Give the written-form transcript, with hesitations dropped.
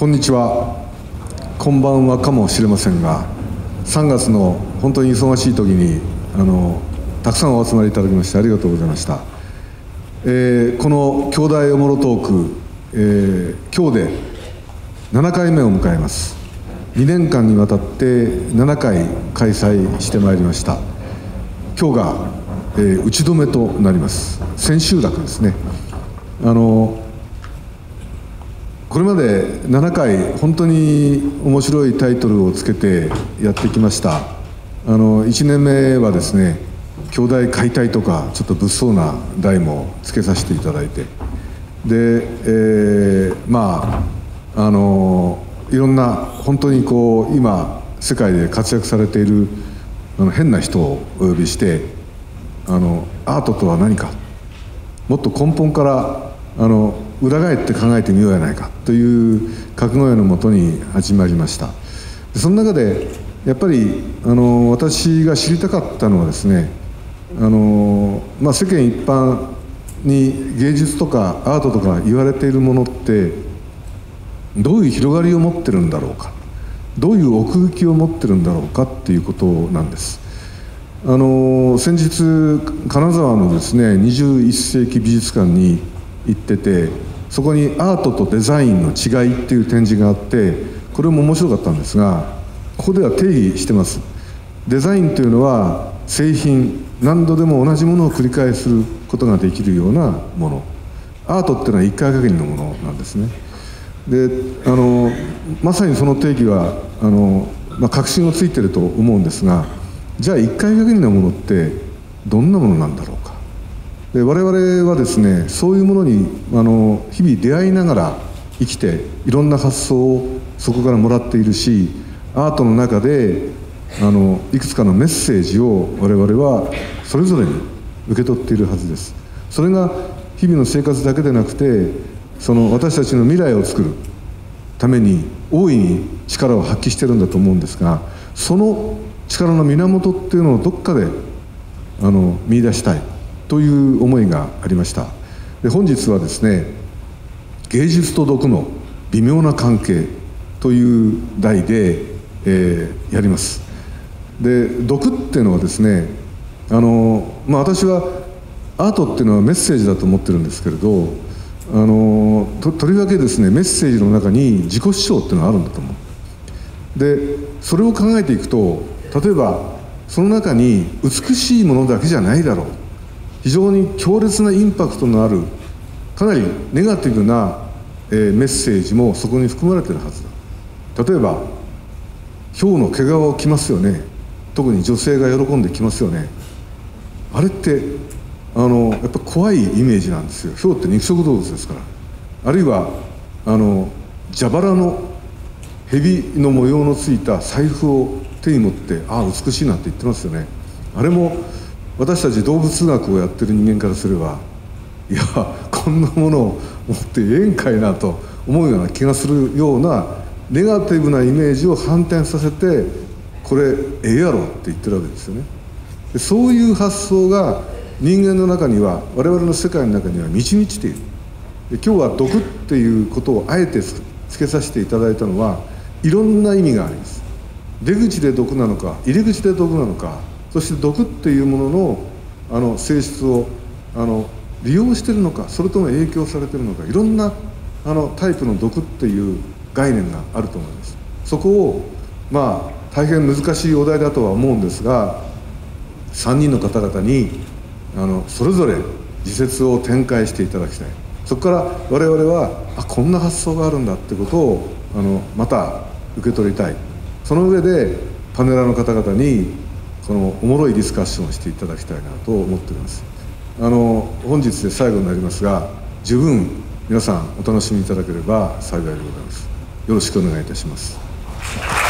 こんにちは、こんばんはかもしれませんが、3月の本当に忙しい時にたくさんお集まりいただきましてありがとうございました。この兄弟おもろトーク、今日で7回目を迎えます。2年間にわたって7回開催してまいりました。今日が、打ち止めとなります。千秋楽ですね。これまで7回本当に面白いタイトルをつけてやってきました。1年目はですね、兄弟解体とかちょっと物騒な題もつけさせていただいて、で、いろんな本当に今世界で活躍されている変な人をお呼びして、アートとは何か、もっと根本から裏返って考えてみようやないかという覚悟のもとに始まりました。その中でやっぱり私が知りたかったのはですね、世間一般に芸術とかアートとか言われているものってどういう広がりを持ってるんだろうか、どういう奥行きを持ってるんだろうかっていうことなんです。先日金沢のですね21世紀美術館に行ってて、そこにアートとデザインの違いっていう展示があって、これも面白かったんですが、ここでは定義してます。デザインというのは製品、何度でも同じものを繰り返すことができるようなもの。アートっていうのは一回限りのものなんですね。でまさにその定義は確信をついてると思うんですが、じゃあ一回限りのものってどんなものなんだろうか。で我々はですね、そういうものに日々出会いながら生きて、いろんな発想をそこからもらっているし、アートの中でいくつかのメッセージを我々はそれぞれに受け取っているはずです。それが日々の生活だけでなくて、私たちの未来を作るために大いに力を発揮してるんだと思うんですが、その力の源っていうのをどっかで見出したいという思いがありました。で本日はですね、芸術と毒の微妙な関係という題で、やります。で毒っていうのはですね、私はアートっていうのはメッセージだと思ってるんですけれど、とりわけですね、メッセージの中に自己主張っていうのがあるんだと思う。でそれを考えていくと、例えばその中に美しいものだけじゃないだろう、非常に強烈なインパクトのあるかなりネガティブな、メッセージもそこに含まれているはずだ。例えば豹の毛皮を着ますよね。特に女性が喜んで着ますよね。あれってやっぱ怖いイメージなんですよ。豹って肉食動物ですから。あるいは蛇腹の蛇の模様のついた財布を手に持って、ああ美しいなって言ってますよね。あれも私たち動物学をやってる人間からすれば、いやこんなものを持ってええんかいなと思うような気がするようなネガティブなイメージを反転させて、これええやろって言ってるわけですよね。でそういう発想が人間の中には、我々の世界の中には満ち満ちている。で今日は毒っていうことをあえてつけさせていただいたのは、いろんな意味があります。出口で毒なのか、入り口で毒なのか、そして毒っていうものの性質を利用しているのか、それとも影響されているのか、いろんなタイプの毒っていう概念があると思います。そこを大変難しいお題だとは思うんですが、3人の方々にそれぞれ自説を展開していただきたい。そこから我々はこんな発想があるんだってことをまた受け取りたい。その上でパネラーの方々にこのおもろいディスカッションをしていただきたいなと思っております。本日で最後になりますが、十分皆さんお楽しみいただければ幸いでございます。よろしくお願いいたします。